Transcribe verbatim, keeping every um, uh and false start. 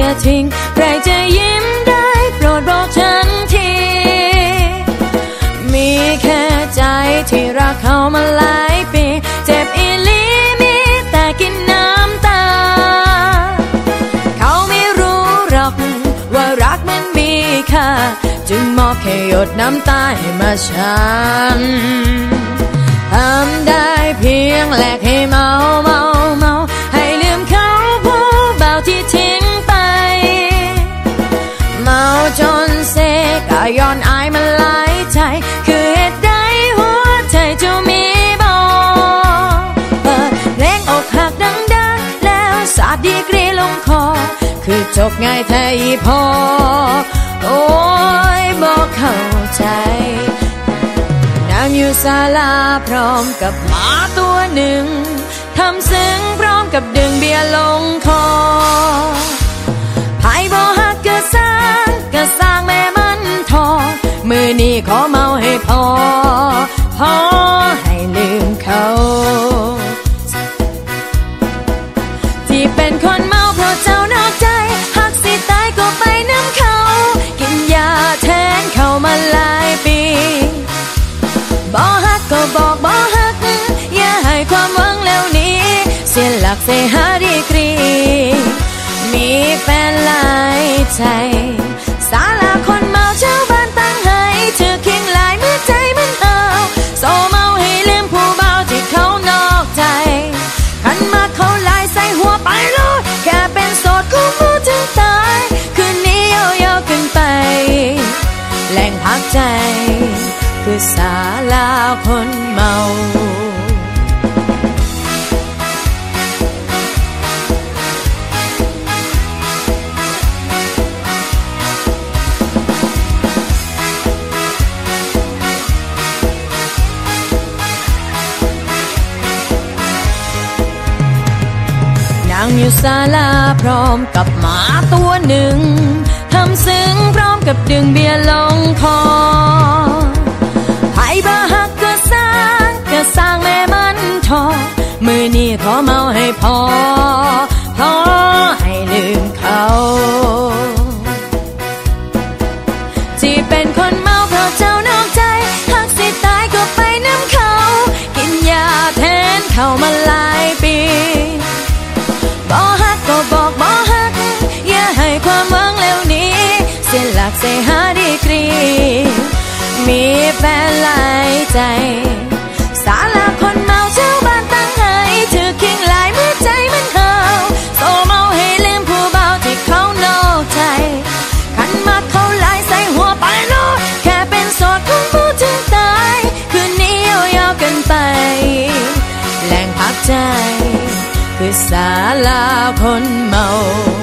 จะทิ้งใครจะยิ้มได้โปรดบอกฉันทีมีแค่ใจที่รักเขามาหลายปีเจ็บอีหลีมีแต่กินน้ำตาเขาไม่รู้หรอกว่ารักมันมีค่าจึงมอบแค่หยดน้ำตาให้มาฉันทำได้เพียงแลกให้เมาเมาเมาให้ลืมเขาผู้เบาที่ทิ้งไปเมาจนเซก็ย้อนอายมันหลายใจคือเหตุใดหัวใจจะมีบอกเปิดเพลงอกหักดังๆแล้วสาดดีกรีลงคอคือจบง่ายแท้อีพอโอ้ยบอกเข้าใจนั่งอยู่ศาลาพร้อมกับหมาตัวหนึ่งทำซึ้งพร้อมกับดึงเบียร์ลงคอไผ่บ่ฮักก็สร้างก็สร้างแม่มันทอมือนี้ขอเมาให้พอพอให้ลืมเขาที่เป็นคนเมาเพราะเจ้านอกใจหักสิตายก็ไปน้ำเขากินยาแทนเขามาหลายปีบ่ฮักก็บอกบ่ฮักอย่าให้ความหวังแล้วนี้เสียหลักเสียหาดีกรีมีแฟนหลายใจศาลาคนเมาชาวบ้านตั้งให้เธอเคียงหลายเมื่อใจมันเอาโซเมาให้ลืมผู้เบาที่เขานอกใจขันมาเขาลายใส่หัวไปเลยแค่เป็นโสดคู่มือถึงตายคืนนี้ยาวๆขึ้นไปแหล่งพักใจคือศาลาคนเมานั่งอยู่ศาลาพร้อมกับหมาตัวหนึ่งทำซึ้งพร้อมกับดึงเบียร์ลงคอไผ่บ่ฮักก็สร้างก็สร้างแม่มันทอมือนี้ขอเมาให้พอพอให้ลืมเขาที่เป็นคนเมาเพราะเจ้านอกใจหักสิตายก็ไปน้ำเขากินยาแทนเขามาหลายปีบ่ฮักก็บอกบ่ฮักอย่าให้ความหวังแล้วนี้เสียหลักเสียหาดีกรีมีแฟนหลายใจศาลาคนเมาชาวบ้านตั้งให้เธอเคียงหลายเมื่อใจมันเห่าโซเมาให้ลืมผู้เบาที่เขานอกใจขันมาเขาหลายใส่หัวไปโลดแค่เป็นโสดของผู้ถึงตายคืนนี้ยาวๆกันไปแหล่งพักใจคือศาลาคนเมา